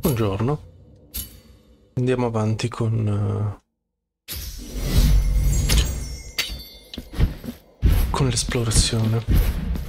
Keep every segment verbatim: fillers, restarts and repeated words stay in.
Buongiorno. Andiamo avanti con uh, con l'esplorazione.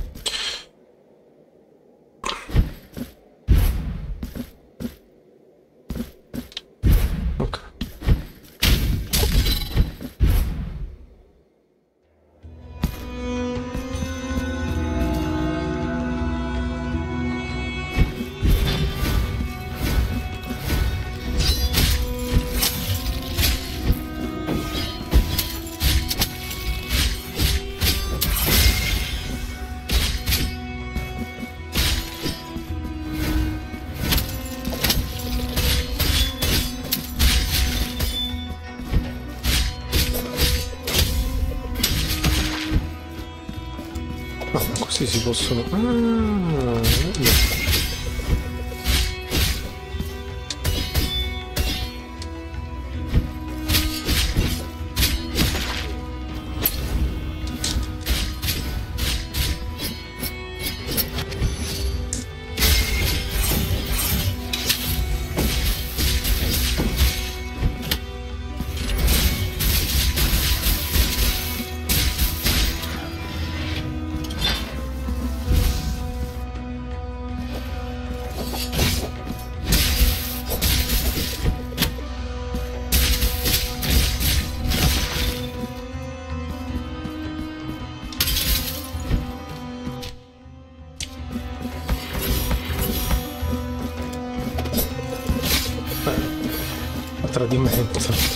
Sì, si possono... Ah, no. Tradimento.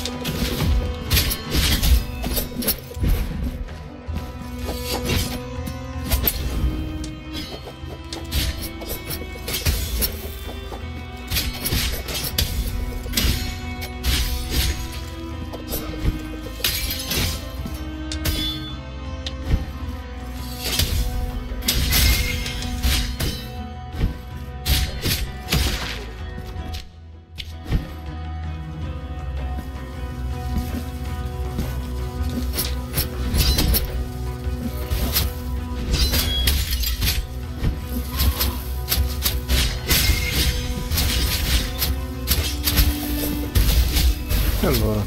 Allora,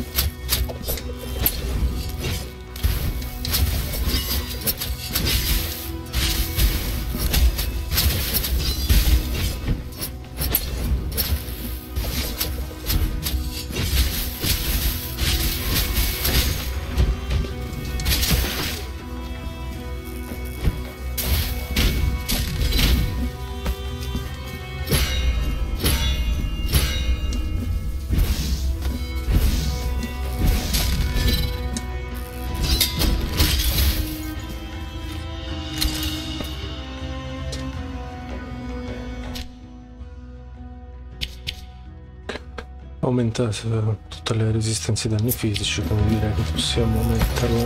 aumenta tutte le resistenze ai danni fisici, come direi che possiamo metterla.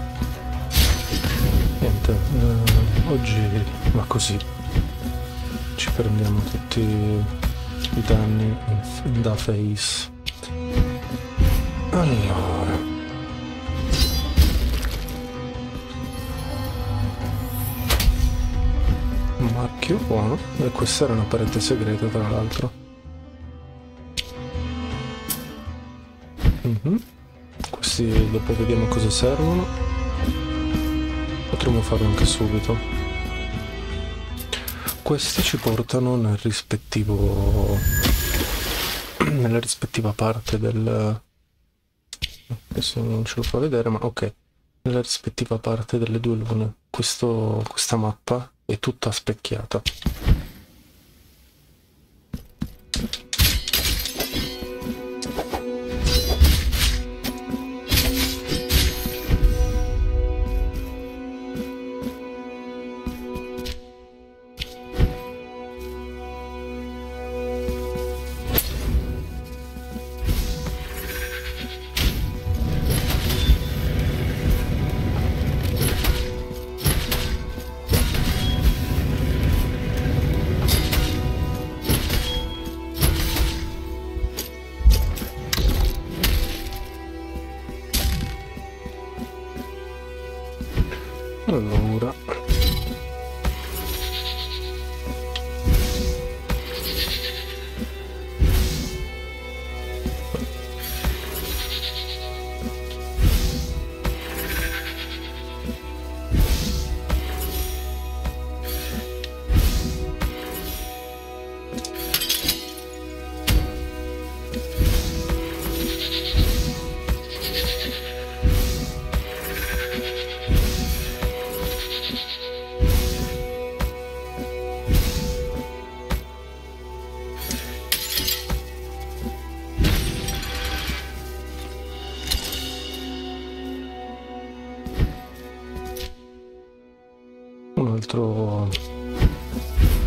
Niente, eh, oggi va così, ci prendiamo tutti i danni da face. Allora, marchio buono, e questa era una parete segreta tra l'altro. Mm-hmm. Questi dopo vediamo cosa servono, potremmo farlo anche subito. Questi ci portano nel rispettivo nella rispettiva parte del... adesso non ce lo fa vedere, ma ok, nella rispettiva parte delle due lune. Questo, questa mappa è tutta specchiata. Allora,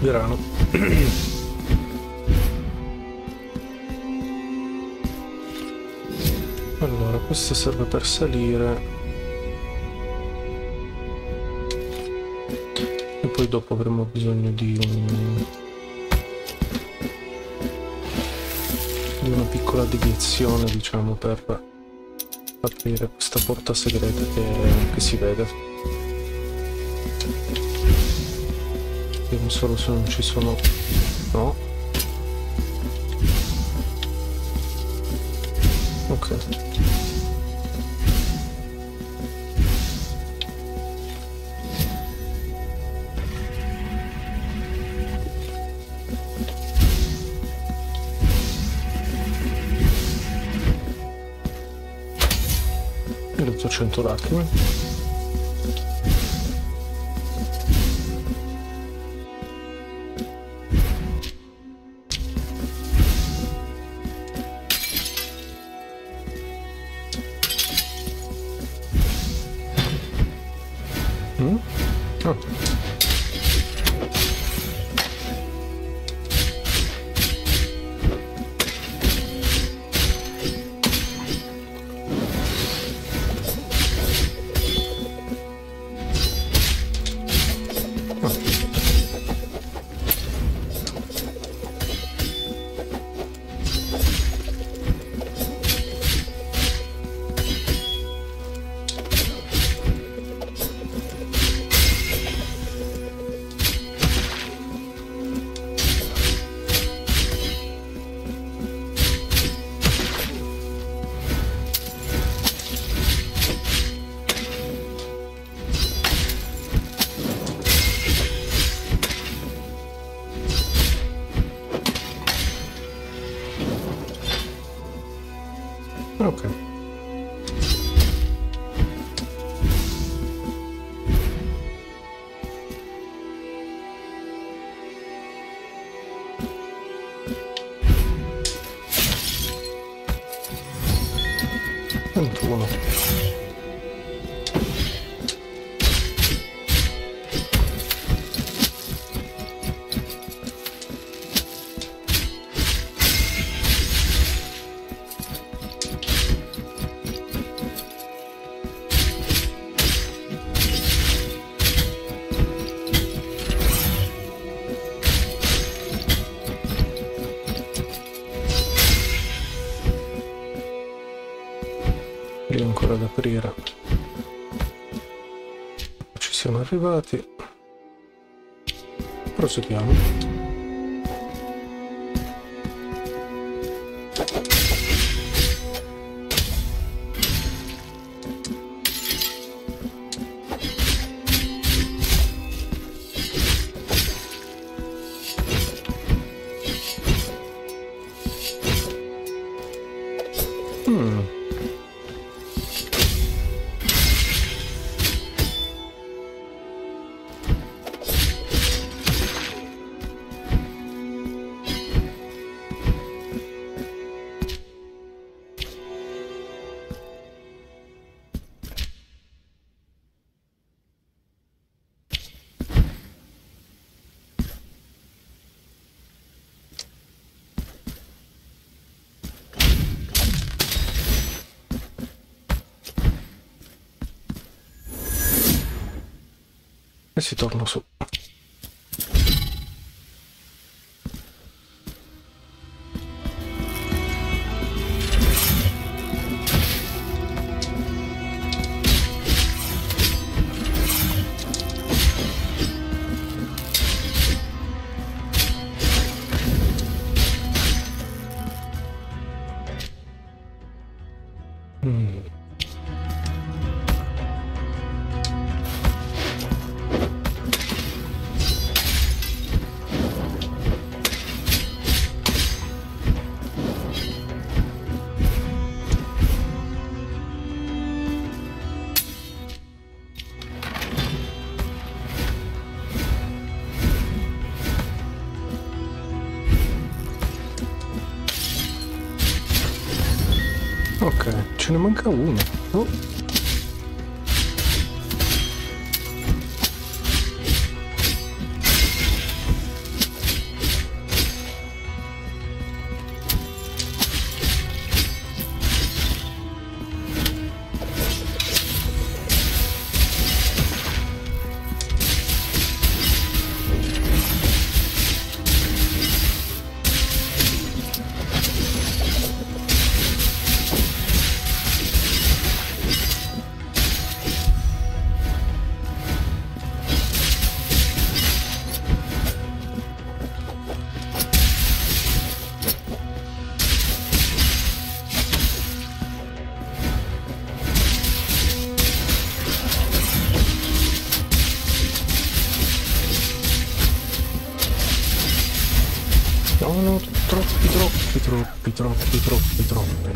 grano. Allora, questo serve per salire. E poi dopo avremo bisogno di un... di una piccola deviazione, diciamo, per aprire questa porta segreta che, che si vede. Vediamo solo se non ci sono... no. Ok. E ottocento lacrime. Mm? Oh. Ok. ventuno. Lì ancora da aprire. Ci siamo arrivati. Proseguiamo. Hmm. E si torna su. Mm. Ok, ce ne manca uno. Oh. No, no, troppi, troppi, troppi, troppi, troppi, troppi.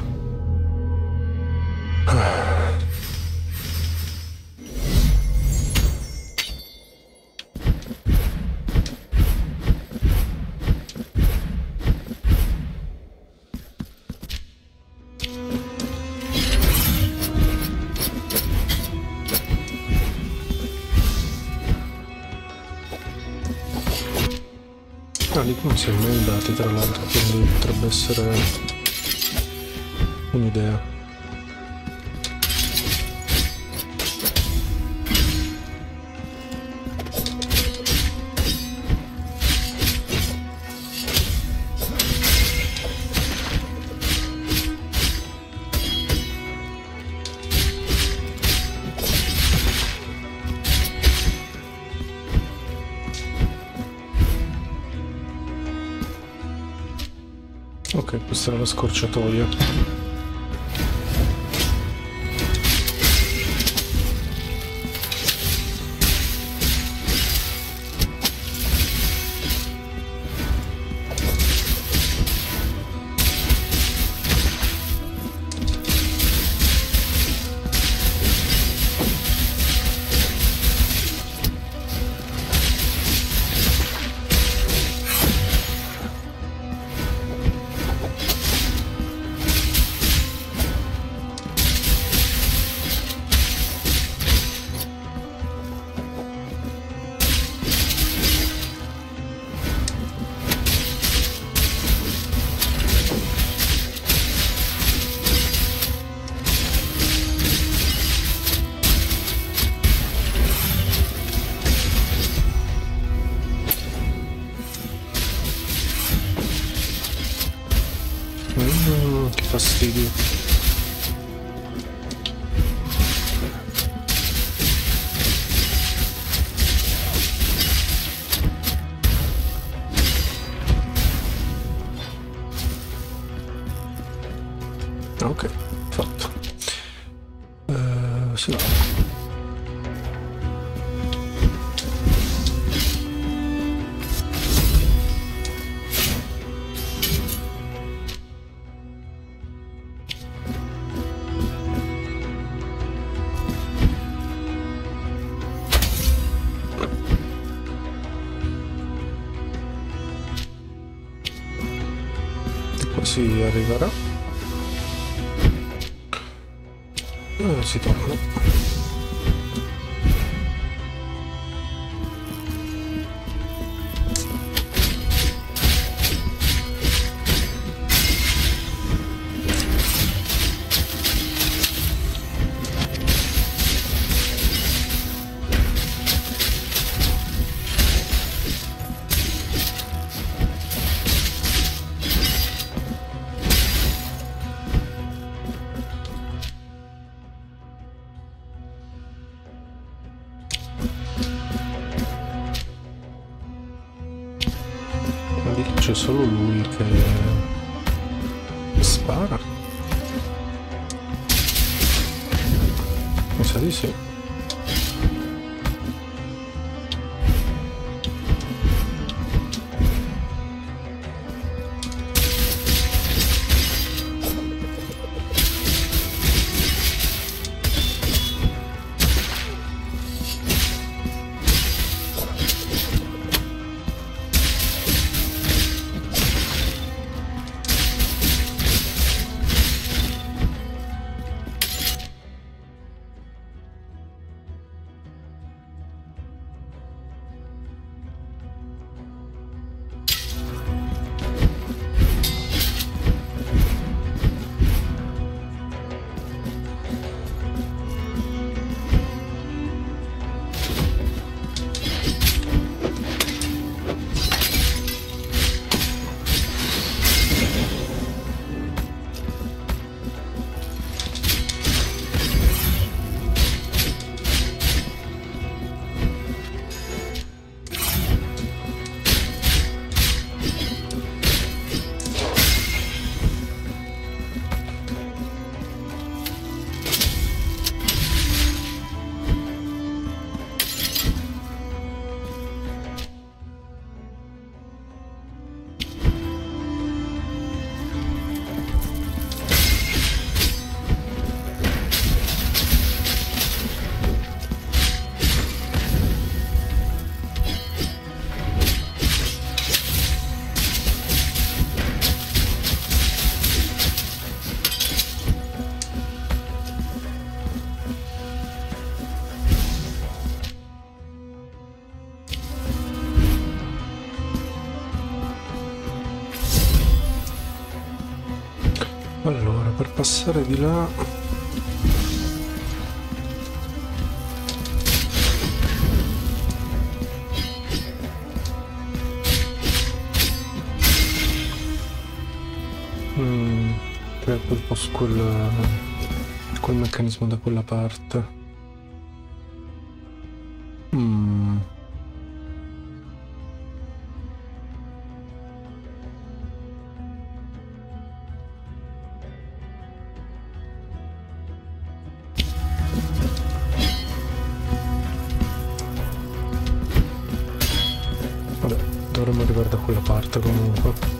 Ah, lì non si è mai andati tra l'altro, quindi potrebbe essere un'idea. Ok, questa era la scorciatoia. Mm, che fastidio. Ok, fatto. Uh, sì. Si arriverà e si torna. C'è solo lui che spara. Mi sa di sì. Allora, per passare di là... Mm, per quel posto, quel, quel meccanismo da quella parte. Mm. Vabbè, dovremmo arrivare da quella parte comunque.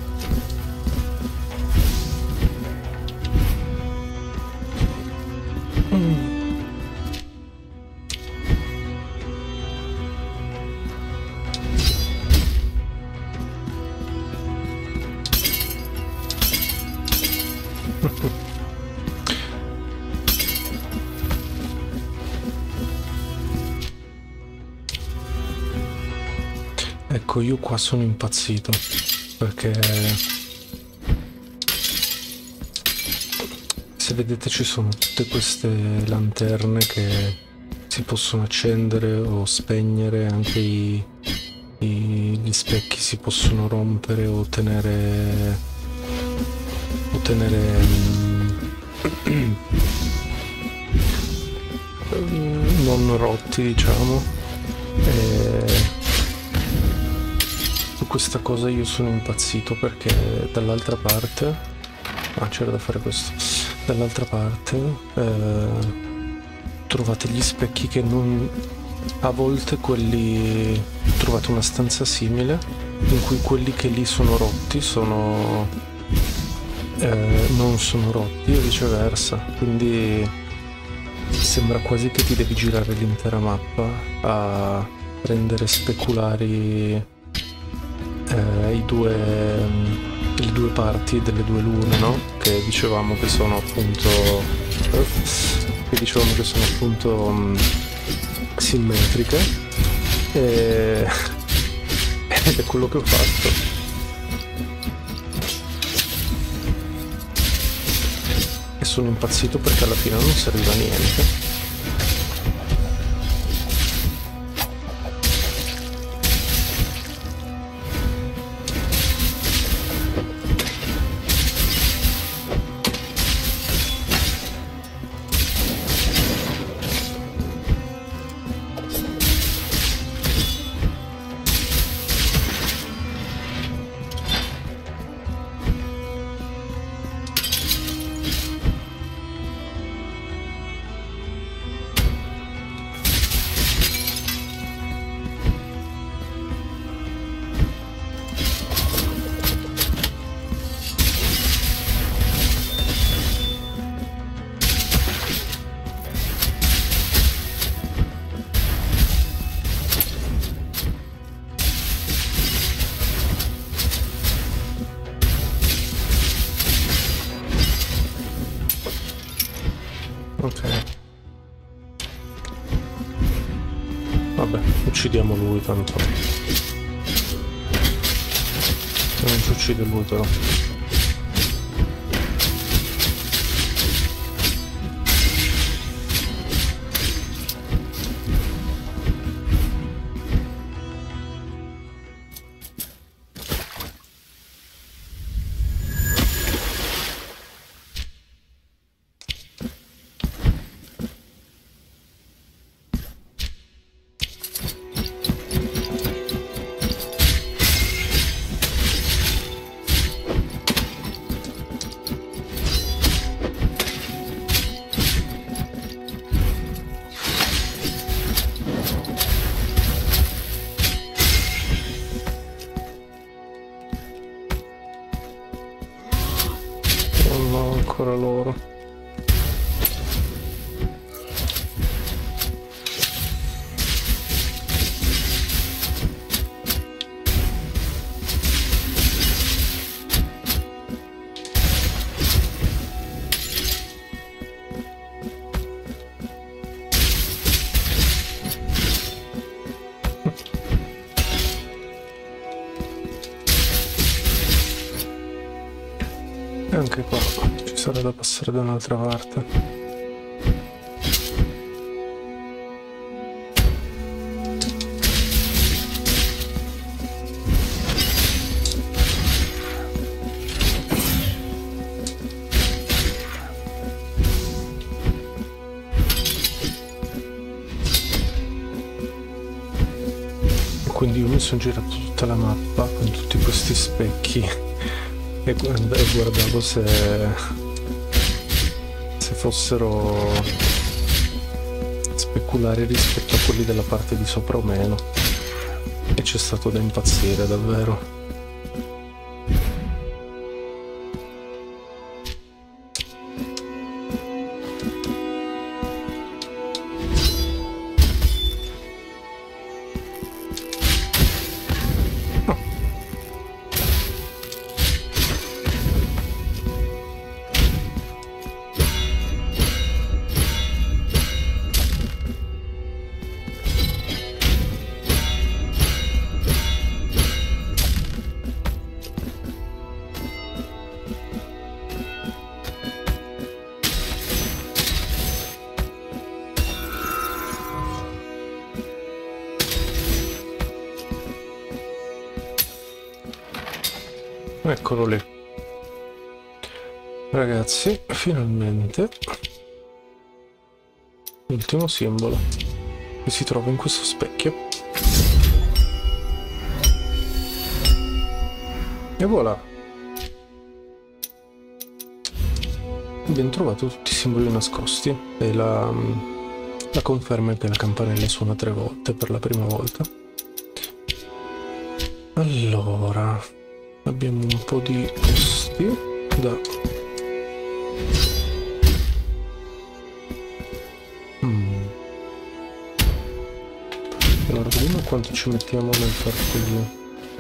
Ecco, io qua sono impazzito perché se vedete ci sono tutte queste lanterne che si possono accendere o spegnere, anche i, i, gli specchi si possono rompere o tenere o tenere non rotti, diciamo. E su questa cosa io sono impazzito perché dall'altra parte, ah, c'era da fare questo, dall'altra parte eh, trovate gli specchi che non, a volte quelli, trovate una stanza simile in cui quelli che lì sono rotti sono eh, non sono rotti e viceversa, quindi sembra quasi che ti devi girare l'intera mappa a rendere speculari eh, i due le due parti delle due lune, no? Che dicevamo che sono appunto eh, che dicevamo che sono appunto mh, simmetriche e... ed è quello che ho fatto. E sono impazzito perché alla fine non serviva a niente. Ok. Vabbè, uccidiamo lui tanto. Non ci uccide lui però. Ancora loro. E anche qua ci Sarà da passare da un'altra parte. Quindi io mi sono girato tutta la mappa con tutti questi specchi e guardavo se, se fossero speculari rispetto a quelli della parte di sopra o meno, e c'è stato da impazzire davvero. Eccolo lì. Ragazzi, finalmente l'ultimo simbolo che si trova in questo specchio. E voilà. Abbiamo trovato tutti i simboli nascosti e la, la conferma è che la campanella suona tre volte per la prima volta. Allora, abbiamo un po' di posti da... Mm. Allora, vediamo quanto ci mettiamo nel far così.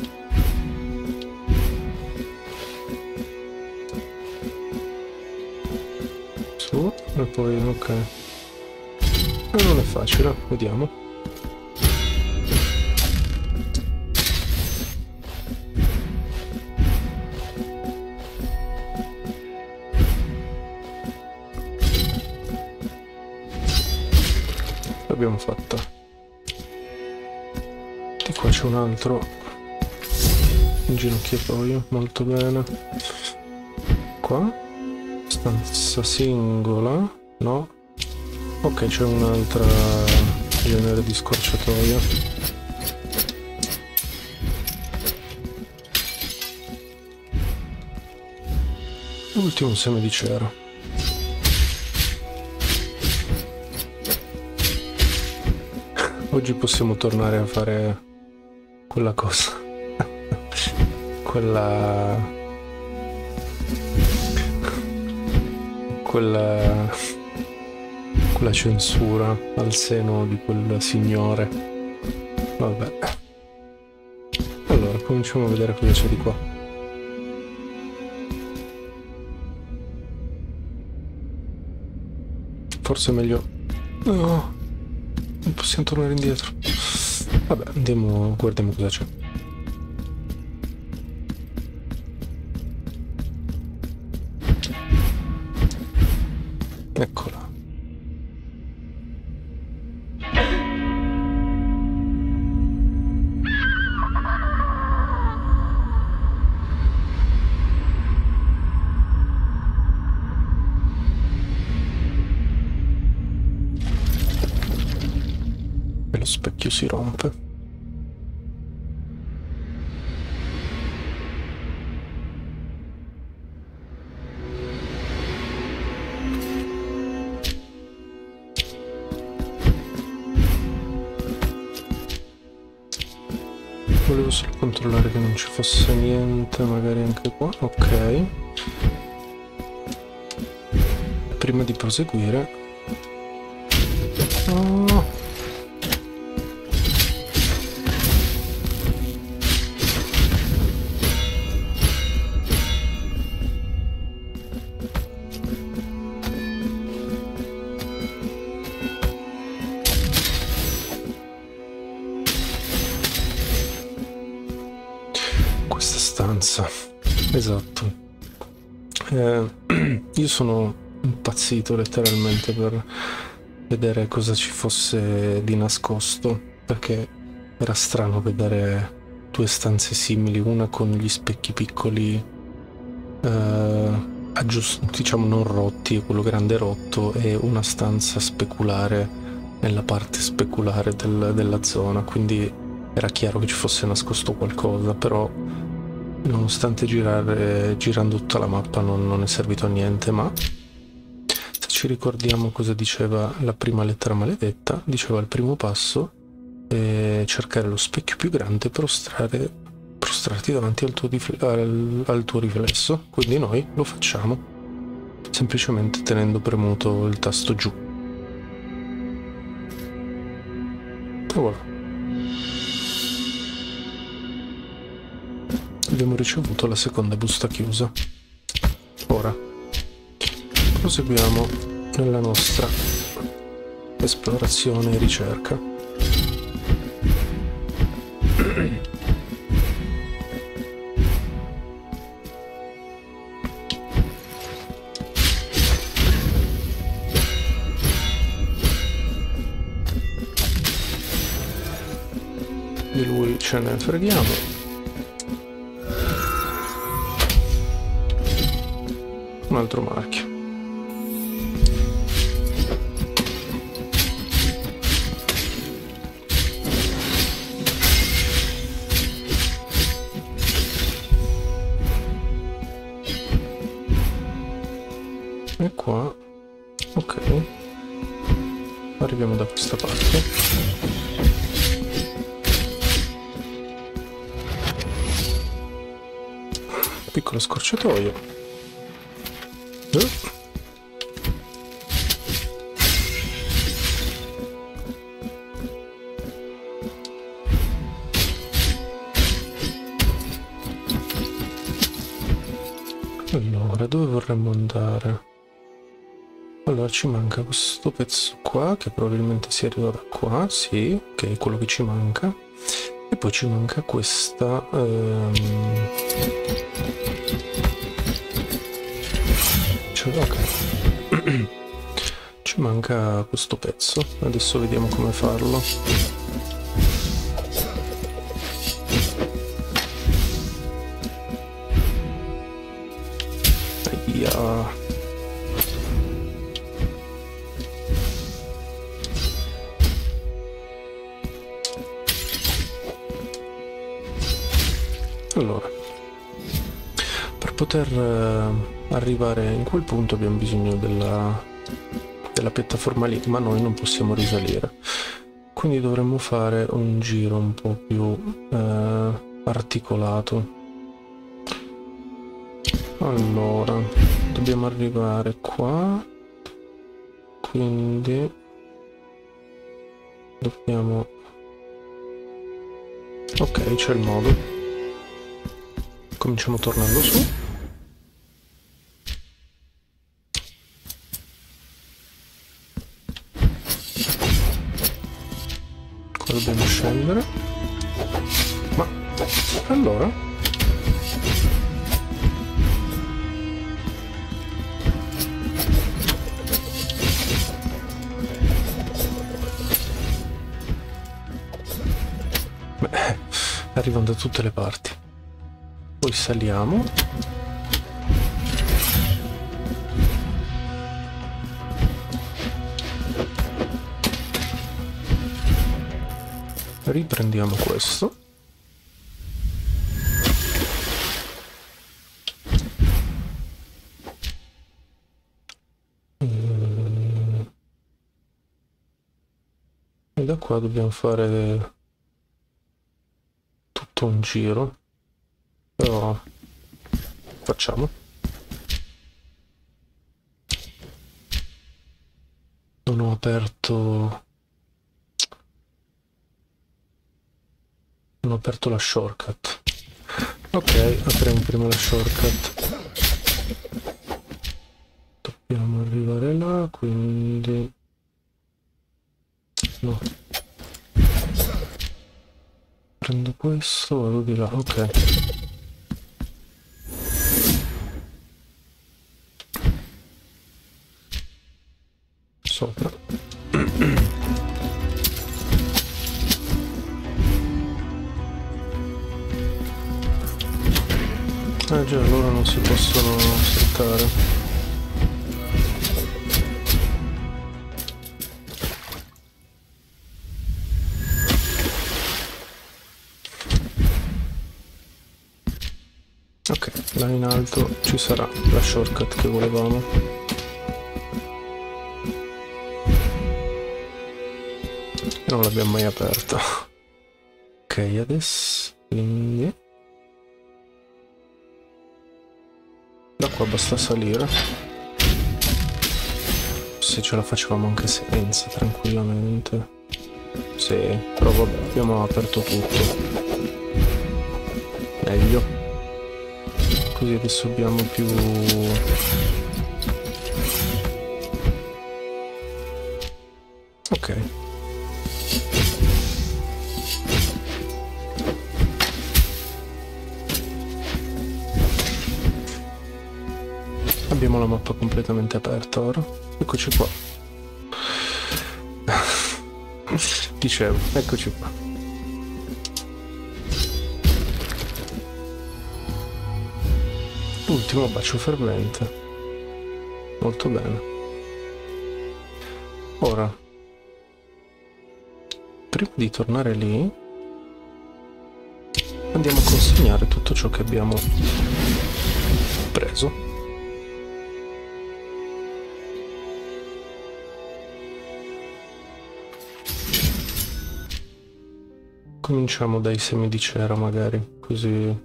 Su, e poi ok. E non è facile, vediamo. L'abbiamo fatta. Di qua c'è un altro inginocchiatoio, molto bene. Qua stanza singola, no? Ok, c'è un'altra genere di scorciatoia. Ultimo seme di cera. Oggi possiamo tornare a fare quella cosa, quella, quella, quella censura al seno di quel signore. Vabbè. Allora, cominciamo a vedere cosa c'è di qua. Forse è meglio... No! Non possiamo tornare indietro. Vabbè, andiamo, guardiamo cosa c'è. Eccola. Lo specchio si rompe. Volevo solo controllare che non ci fosse niente, magari anche qua. Ok. Prima di proseguire... Oh. Esatto, eh, io sono impazzito letteralmente per vedere cosa ci fosse di nascosto, perché era strano vedere due stanze simili, una con gli specchi piccoli eh, aggiust- diciamo non rotti e quello grande rotto, e una stanza speculare nella parte speculare del, della zona, quindi era chiaro che ci fosse nascosto qualcosa, però nonostante girare, girando tutta la mappa non, non è servito a niente. Ma se ci ricordiamo cosa diceva la prima lettera maledetta, diceva il primo passo è cercare lo specchio più grande, prostrare, prostrarti davanti al tuo, al, al tuo riflesso, quindi noi lo facciamo semplicemente tenendo premuto il tasto giù. E voilà. Abbiamo ricevuto la seconda busta chiusa. Ora proseguiamo nella nostra esplorazione e ricerca. Di lui ce ne freghiamo. Un altro marchio. E qua, ok, arriviamo da questa parte. Piccolo scorciatoio. Eh. Allora, dove vorremmo andare? Allora, ci manca questo pezzo qua, che probabilmente si arriva da qua, sì, che è quello che ci manca. E poi ci manca questa... Ehm... Cioè, ok. Ci manca questo pezzo. Adesso vediamo come farlo. Aia. Allora, per poter eh, arrivare in quel punto abbiamo bisogno della, della piattaforma lì, ma noi non possiamo risalire, quindi dovremmo fare un giro un po' più eh, articolato. Allora, dobbiamo arrivare qua, quindi dobbiamo... Ok, c'è il modo. Cominciamo tornando su. Qua dobbiamo scendere. Ma allora? Beh, arrivano da tutte le parti. Poi saliamo. Riprendiamo questo. E da qua dobbiamo fare tutto un giro. Però facciamo. Non ho aperto non ho aperto la shortcut. Ok, apriamo prima la shortcut. Dobbiamo arrivare là, quindi no, prendo questo, vado di là. Ok. sopra. Ah già, loro non si possono saltare. Ok, là in alto ci sarà la shortcut che volevamo. E non l'abbiamo mai aperta. Ok, adesso quindi da qua basta salire. Se ce la facevamo anche senza, tranquillamente. Sì, però vabbè, abbiamo aperto tutto. Meglio. Così adesso abbiamo più... Ok. Abbiamo la mappa completamente aperta ora. Eccoci qua. Dicevo, eccoci qua. L'ultimo bacio fervente. Molto bene. Ora, prima di tornare lì, andiamo a consegnare tutto ciò che abbiamo preso. Cominciamo dai semi di cera magari, così...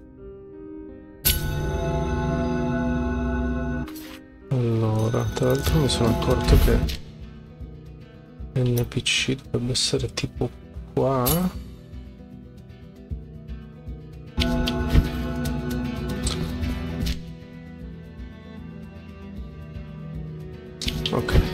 Allora, tra l'altro mi sono accorto che N P C dovrebbe essere tipo qua. Ok.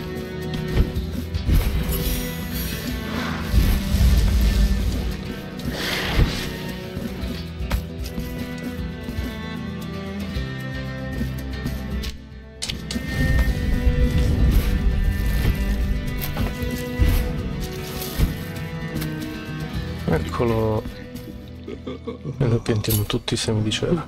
Eccolo. E noi piantiamo tutti i semi di cera.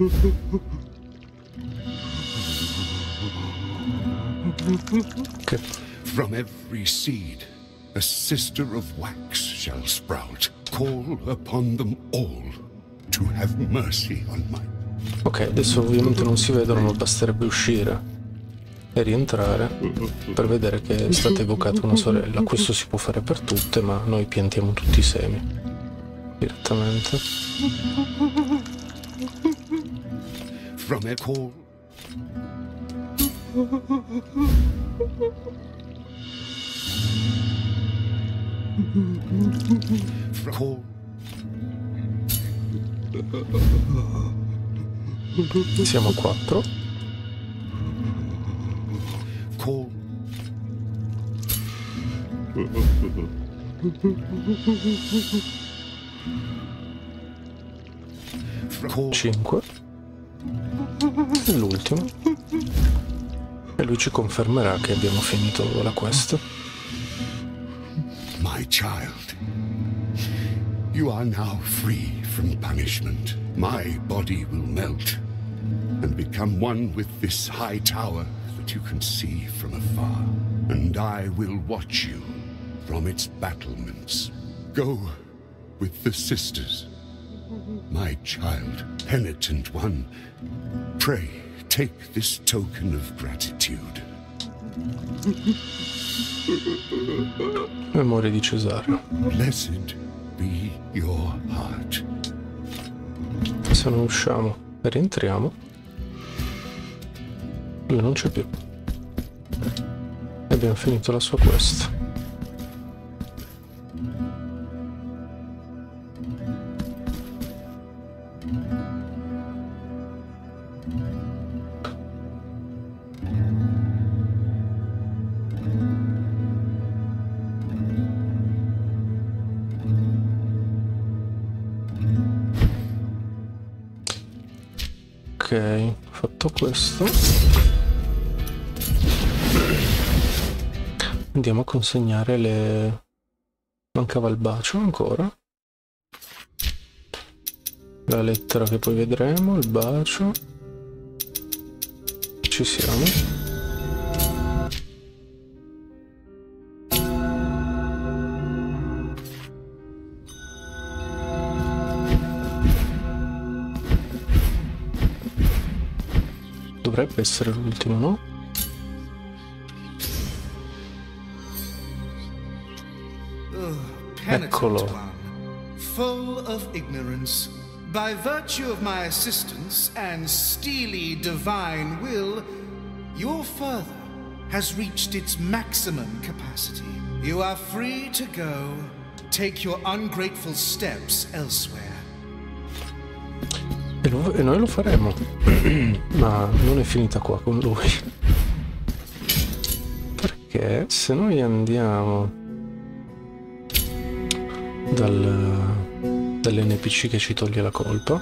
Okay. From every seed a sister of wax shall sprout. Call upon them all to have mercy on my... Ok, adesso ovviamente non si vedono, ma basterebbe uscire e rientrare per vedere che è stata evocata una sorella. Questo si può fare per tutte, ma noi piantiamo tutti i semi direttamente. From a call. Call. Siamo a quattro. Call. cinque. E l'ultimo. E lui ci confermerà che abbiamo finito la quest. My child, you are now free from punishment. My body will melt and become one with this high tower that you can see from afar. And I will watch you from its battlements. Go with the sisters. My child, penitent one, pray, take this token of gratitude. Memoria di Cesare. Blessed be your heart. Se non usciamo e rientriamo, lui non c'è più. E abbiamo finito la sua quest. Ok, fatto questo, andiamo a consegnare le... Mancava il bacio ancora. La lettera che poi vedremo, il bacio. Ci siamo. Dovrebbe essere l'ultimo, no? Eccolo. Full of ignorance, by virtue of my assistance and steely divine will, your father has reached its maximum capacity. You are free to go. Take your ungrateful steps elsewhere. E, lo, e noi lo faremo. Ma non è finita qua con lui. Perché se noi andiamo dal, dall'N P C che ci toglie la colpa,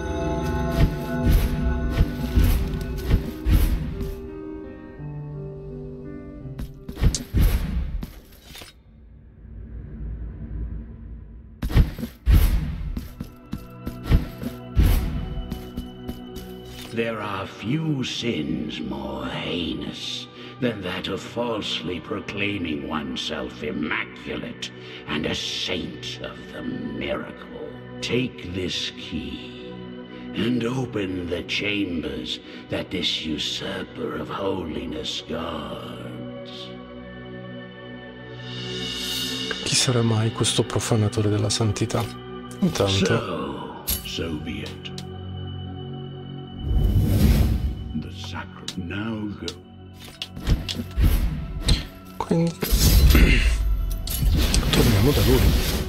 there are few sins more heinous than that of falsely proclaiming oneself immaculate and a saint of the miracle. Take this key and open the chambers that this usurper of holiness guards. Chi sarà mai questo profanatore della santità? Intanto... So, so be it. The sacred now go. Quindi torniamo da lui.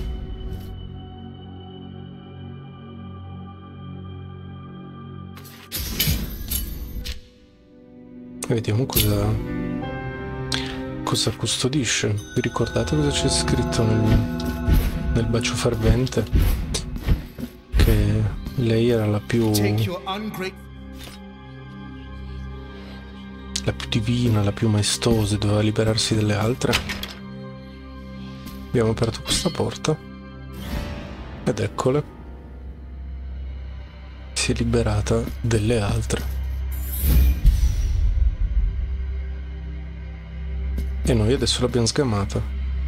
E vediamo cosa cosa custodisce. Vi ricordate cosa c'è scritto nel, nel bacio fervente? Che lei era la più la più divina, la più maestosa, e doveva liberarsi delle altre. Abbiamo aperto questa porta ed eccole, si è liberata delle altre e noi adesso l'abbiamo sgamata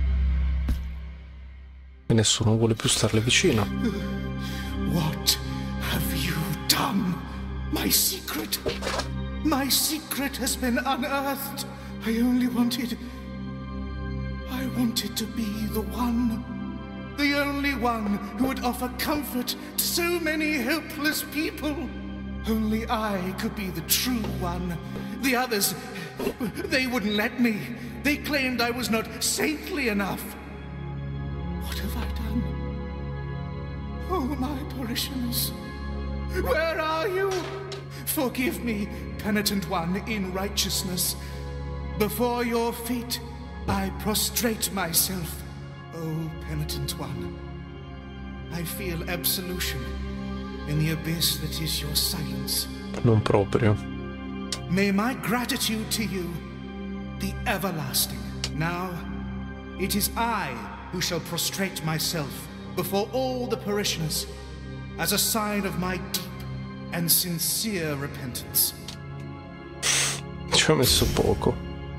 e nessuno vuole più starle vicino. What have you done? My secret? My secret has been unearthed. I only wanted... I wanted to be the one. The only one who would offer comfort to so many helpless people. Only I could be the true one. The others, they wouldn't let me. They claimed I was not saintly enough. What have I done? Oh, my parishioners, where are you? Forgive me, penitent one in righteousness. Before your feet, I prostrate myself, O penitent one. I feel absolution in the abyss that is your silence. Non proprio. May my gratitude to you be everlasting. Now, it is I who shall prostrate myself before all the parishioners as a sign of my deep and sincere repentance. Ci ho messo poco.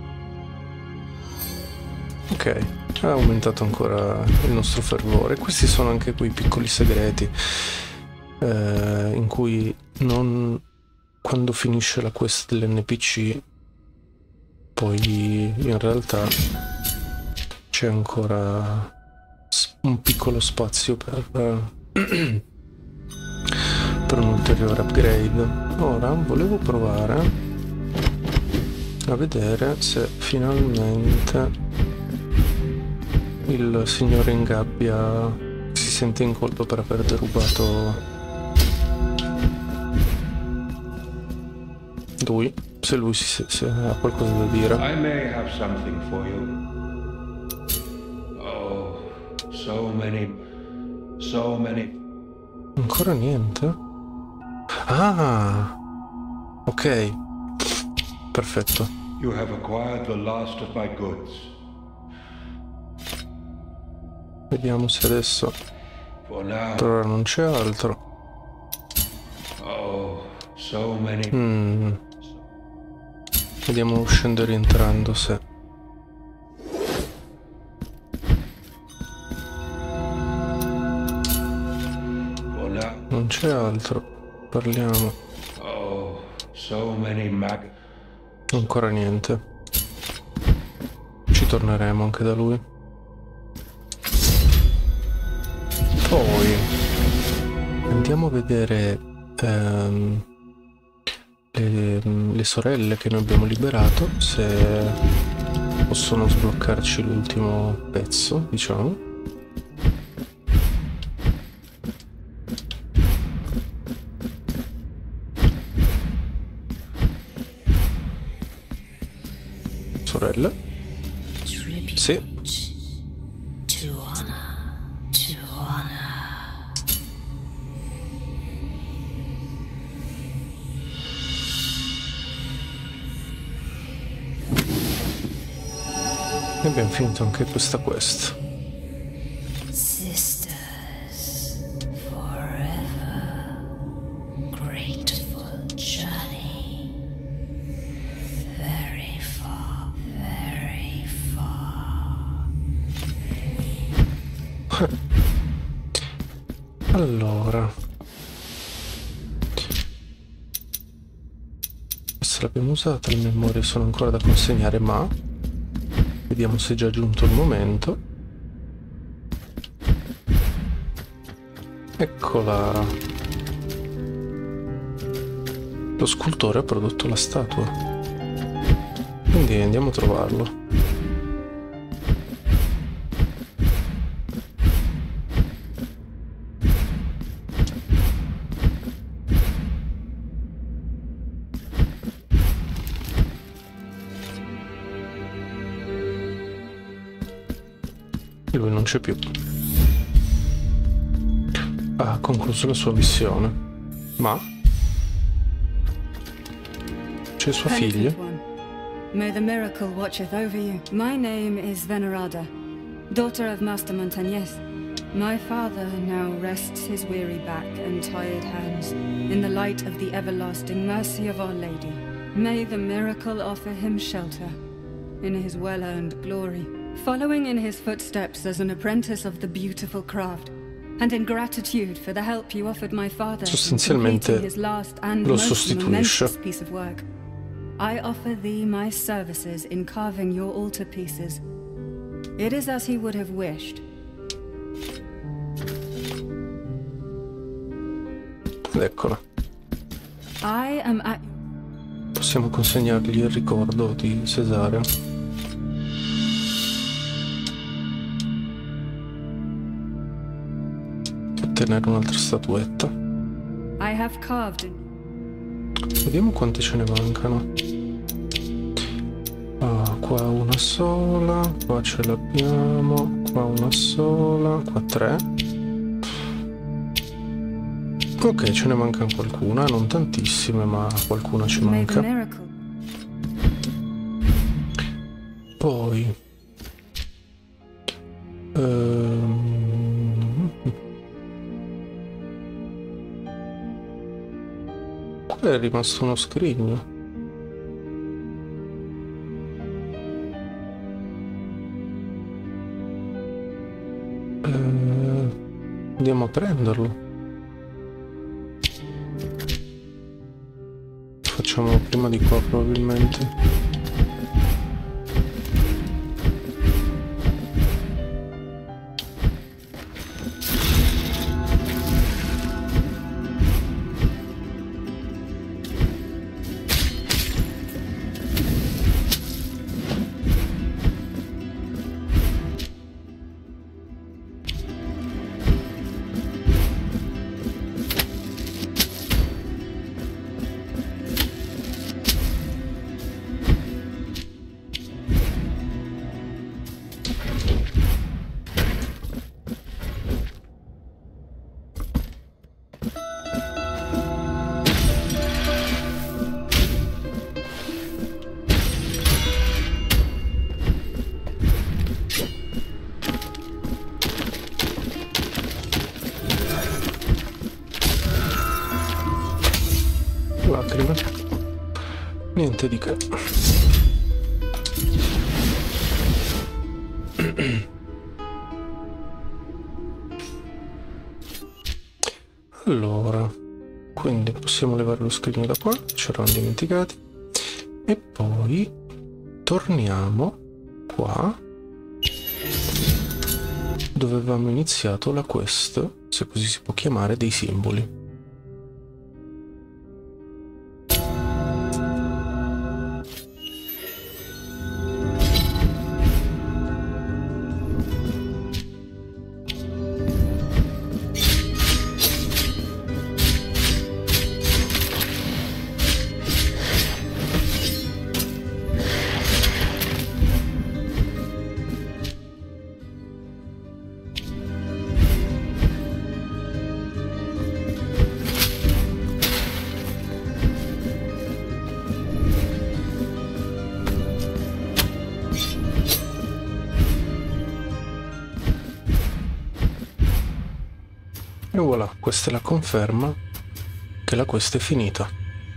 Ok, ha aumentato ancora il nostro fervore. Questi sono anche quei piccoli segreti eh, in cui non, quando finisce la quest dell'N P C, poi in realtà c'è ancora un piccolo spazio per, per un ulteriore upgrade. Ora volevo provare a vedere se finalmente il signore in gabbia si sente in colpa per aver derubato lui, se lui si, se ha qualcosa da dire. I may have something for you. Oh, so many, so many. Ancora niente? Ah, ok, perfetto. You have acquired the last of my goods. Vediamo se adesso For now. per ora non c'è altro. Oh, so many. Mm. Vediamo uscendo e rientrando se... For now. Non c'è altro. Parliamo. Oh, so many mag. Ancora niente. Ci torneremo anche da lui. Poi andiamo a vedere ehm, le, le sorelle che noi abbiamo liberato, se possono sbloccarci l'ultimo pezzo, diciamo. Sorelle? Sì. E abbiamo finito anche questa quest. Sisters, forever, grateful journey, very far, very far. Allora, questa l'abbiamo usata, le memorie sono ancora da consegnare, ma vediamo se è già giunto il momento. Eccola. Lo scultore ha prodotto la statua, quindi andiamo a trovarlo. Lui non c'è più. Ha concluso la sua missione. Ma c'è sua figlia. May the miracle watcheth over you. My name is Venerada, daughter of Master Montañez. My father now rests his weary back and tired hands in the light of the everlasting mercy of Our Lady. May the miracle offer him shelter in his well-earned glory. Following in his footsteps as an apprentice of the beautiful craft, and in gratitude for the help you offered my father in completing his last and most momentous piece of work, I offer thee my services in carving your altarpieces. It is as he would have wished. Eccola. I am at... Possiamo consegnargli il ricordo di Cesare. Tenere un'altra statuetta. I have carved. Vediamo quante ce ne mancano. Ah, qua una sola, qua ce l'abbiamo, qua una sola, qua tre. Ok, ce ne manca qualcuna, non tantissime, ma qualcuna ci manca. Poi ehm... è rimasto uno scrigno. Eh, andiamo a prenderlo. Facciamo prima di qua probabilmente. Niente di che. Allora, quindi possiamo levare lo scrigno da qua, ci eravamo dimenticati, e poi torniamo qua dove avevamo iniziato la quest, se così si può chiamare, dei simboli. E voilà, questa è la conferma che la quest è finita.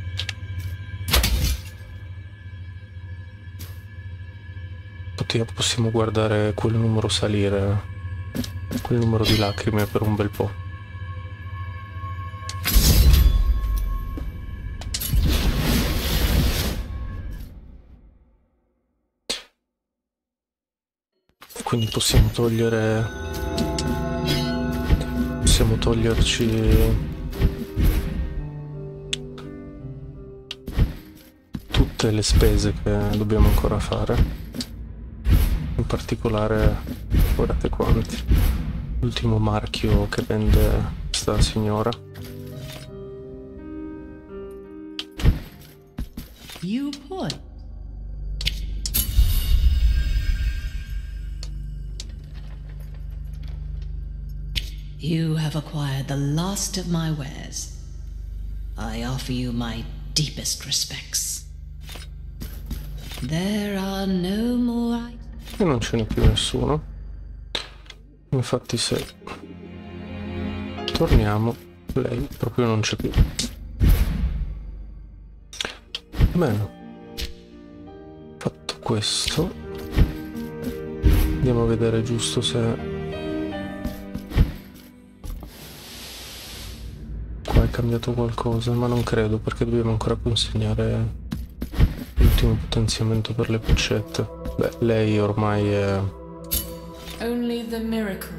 Possiamo guardare quel numero salire, quel numero di lacrime per un bel po'. Quindi possiamo togliere... possiamo toglierci tutte le spese che dobbiamo ancora fare. In particolare, guardate quanti. L'ultimo marchio che vende sta signora. You put. You have acquired the last of my wares. I offer you my deepest respects. There are no more... E non ce n'è più nessuno. Infatti se torniamo, lei proprio non c'è più. Bene. Fatto questo, andiamo a vedere giusto se qua è cambiato qualcosa, ma non credo, perché dobbiamo ancora consegnare l'ultimo potenziamento per le boccette. Beh, lei ormai è... Only the miracle.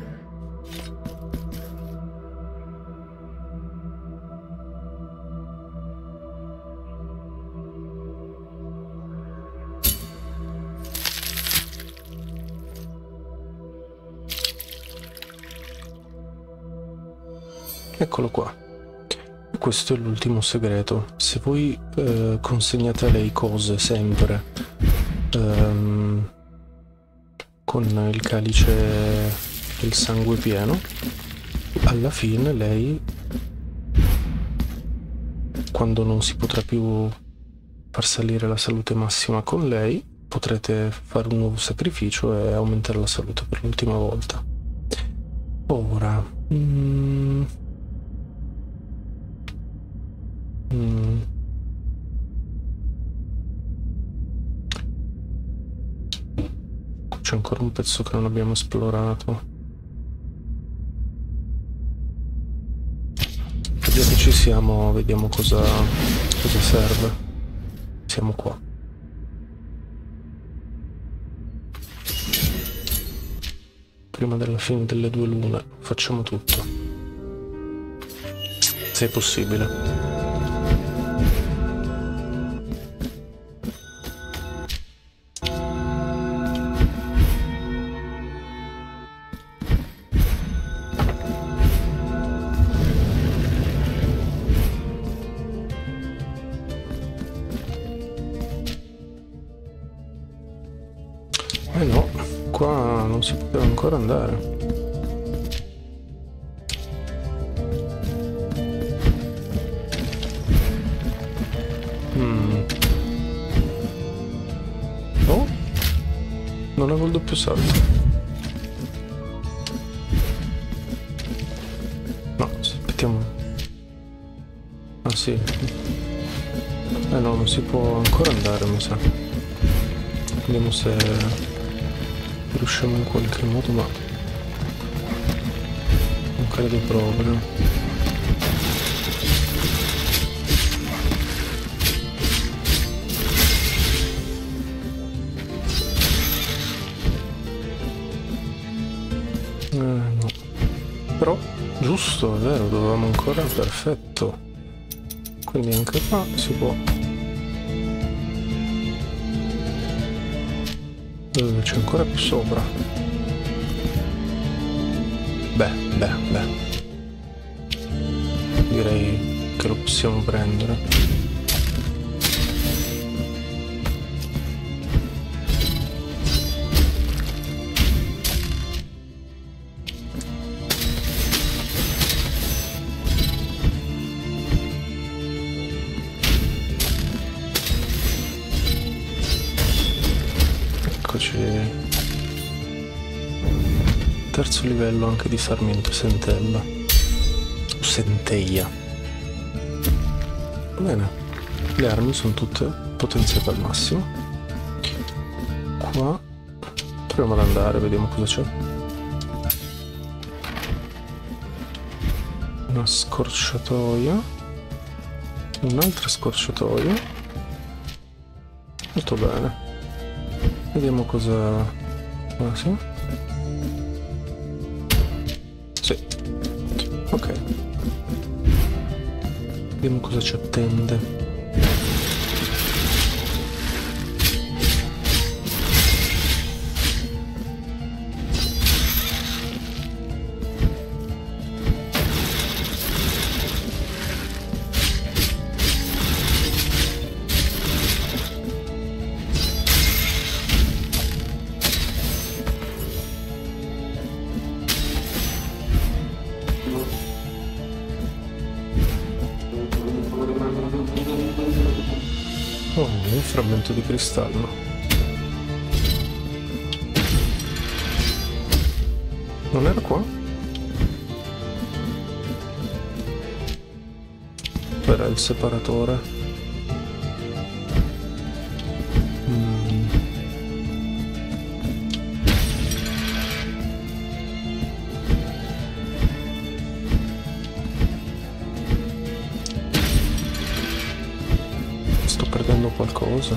Eccolo qua. E questo è l'ultimo segreto. Se voi eh, consegnate a lei cose sempre ehm, con il calice del sangue pieno, alla fine lei, quando non si potrà più far salire la salute massima con lei, potrete fare un nuovo sacrificio e aumentare la salute per l'ultima volta. Ora... Mm, mm, c'è ancora un pezzo che non abbiamo esplorato. Già che ci siamo, vediamo cosa, cosa serve. Siamo qua. Prima della fine delle due lune facciamo tutto, se è possibile. Eh no, qua non si poteva ancora andare. Mm. Oh, non avevo il doppio salto. No, aspettiamo. Ah sì. Eh no, non si può ancora andare, mi sa. Vediamo se riusciamo in qualche modo, ma non credo proprio. Eh no. Però, giusto, è vero, dovevamo ancora, perfetto. Quindi anche qua si può. C'è ancora più sopra. Beh, beh, beh. Direi che lo possiamo prendere. Terzo livello anche di Sarmiento Sentella. Centella. Bene. Le armi sono tutte potenziate al massimo. Qua proviamo ad andare, vediamo cosa c'è. Una scorciatoia. Un'altra scorciatoia. Molto bene. Vediamo cosa... Ah, sì? Sì. Ok. Vediamo cosa ci attende. Oh, un frammento di cristallo. Non era qua? Era il separatore. Mm. Sto perdendo qualcosa.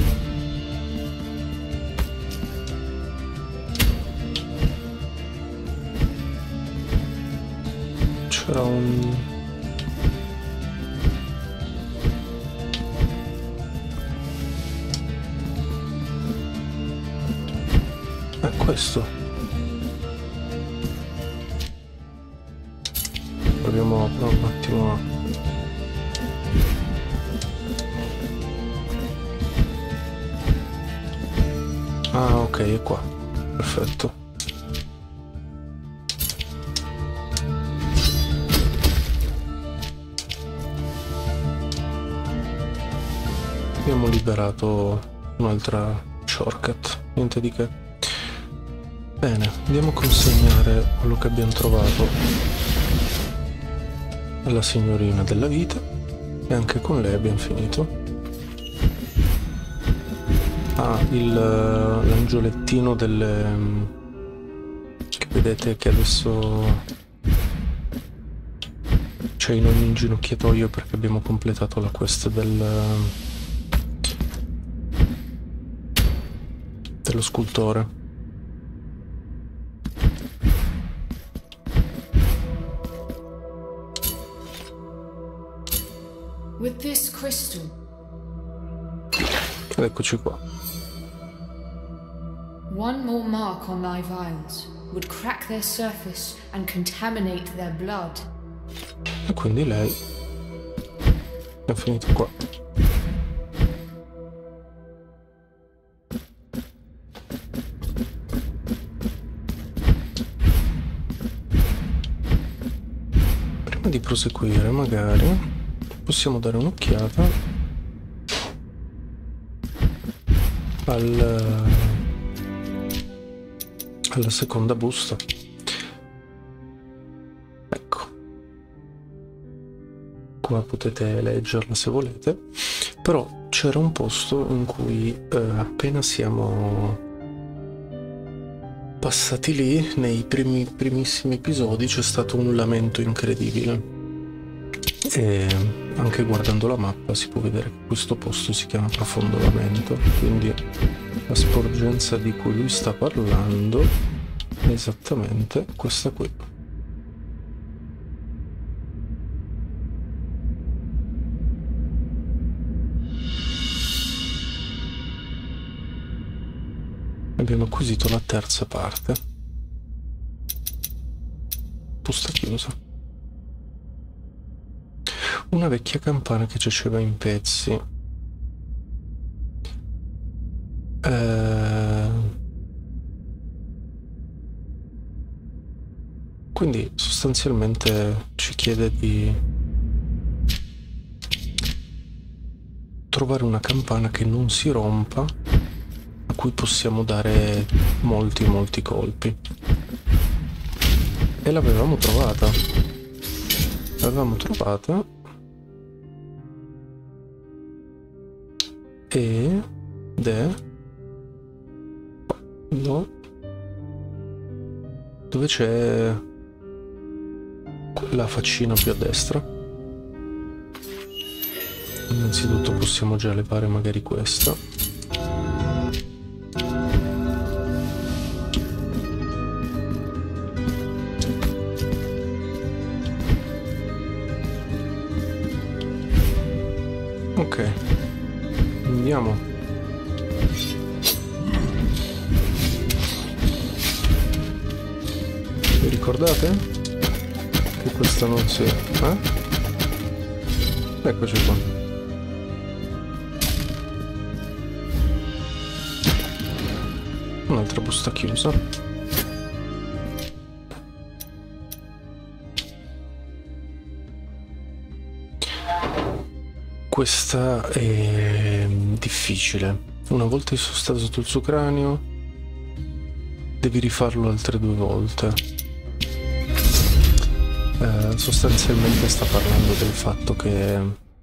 C'era un... È questo. Proviamo un attimo a... Ah, ok, è qua. Perfetto. Abbiamo liberato un'altra shortcut, niente di che. Bene, andiamo a consegnare quello che abbiamo trovato alla signorina della vita e anche con lei abbiamo finito. Ah, il l'angiolettino delle... che vedete che adesso c'è in ogni inginocchiatoio perché abbiamo completato la quest del... dello scultore. With this crystal. Ed eccoci qua. One more mark on thy vials would crack their surface and contaminate their blood. E quindi lei è finito qua. Prima di proseguire magari possiamo dare un'occhiata al, alla seconda busta. Ecco, qua potete leggerla se volete. Però c'era un posto in cui eh, appena siamo passati lì, nei primi, primissimi episodi, c'è stato un lamento incredibile. E anche guardando la mappa si può vedere che questo posto si chiama Profondo Lamento, quindi la sporgenza di cui lui sta parlando è esattamente questa qui. Abbiamo acquisito la terza parte. Busta chiusa. Una vecchia campana che giaceva in pezzi. Eh... Quindi sostanzialmente ci chiede di trovare una campana che non si rompa, a cui possiamo dare molti molti colpi. E l'avevamo trovata. L'avevamo trovata. Ed è no, dove c'è la faccina più a destra. Innanzitutto possiamo già levare magari questa. Ok, andiamo. Vi ricordate che questa non si... eh? Eccoci qua. Un'altra busta chiusa. Questa è difficile. Una volta hai sostato il suo cranio, devi rifarlo altre due volte. Eh, sostanzialmente sta parlando del fatto che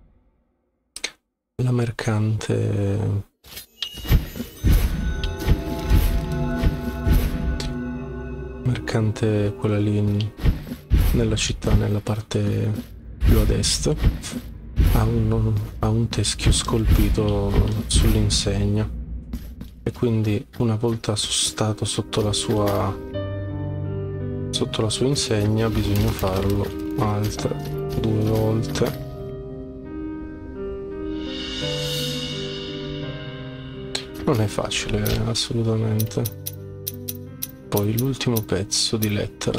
la mercante mercante quella lì in, nella città, nella parte più ad est, ha un, ha un teschio scolpito sull'insegna, e quindi una volta sostato sotto la sua sotto la sua insegna bisogna farlo altre due volte. Non è facile, assolutamente. Poi l'ultimo pezzo di lettera.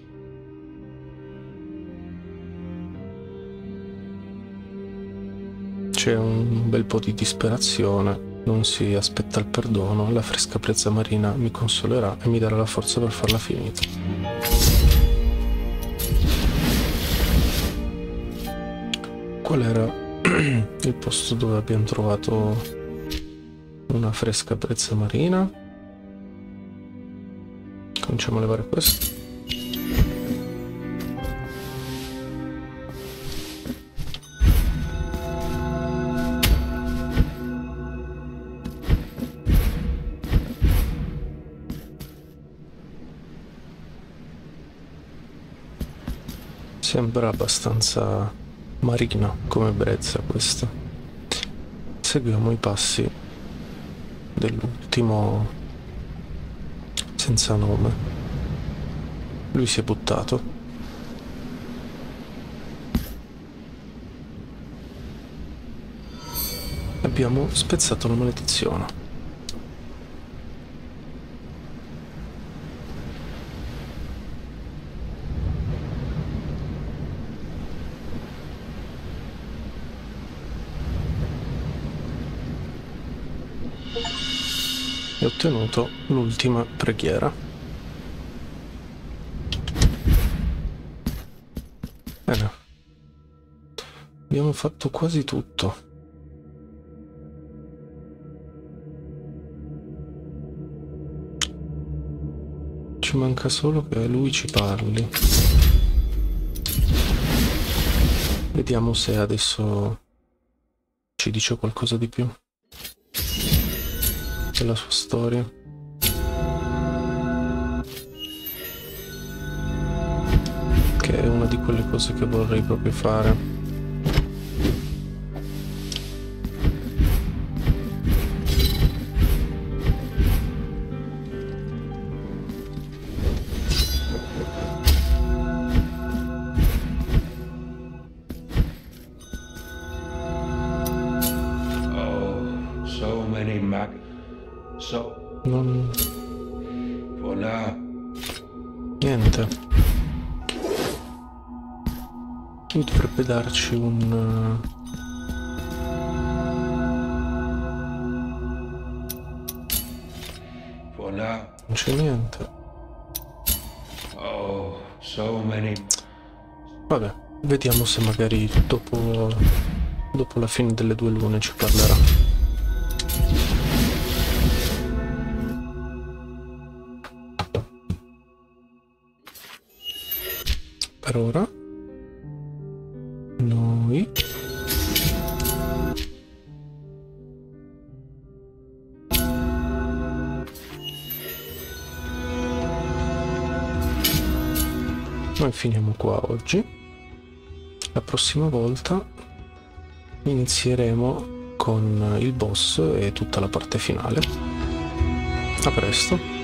C'è un bel po' di disperazione, non si aspetta il perdono, la fresca brezza marina mi consolerà e mi darà la forza per farla finita. Qual era il posto dove abbiamo trovato una fresca brezza marina? Cominciamo a levare questo. Sembra abbastanza marina come brezza questa. Seguiamo i passi dell'ultimo senza nome. Lui si è buttato. Abbiamo spezzato la maledizione. E ottenuto l'ultima preghiera. Bene. Abbiamo fatto quasi tutto. Ci manca solo che lui ci parli. Vediamo se adesso ci dice qualcosa di più della sua storia. Che è una di quelle cose che vorrei proprio fare. So, Non... for now, niente. Lui dovrebbe darci un... for now, non c'è niente. oh, so many. Vabbè, vediamo se magari dopo... dopo la fine delle due lune ci parlerà. Per ora noi noi finiamo qua oggi. La prossima volta inizieremo con il boss e tutta la parte finale. A presto.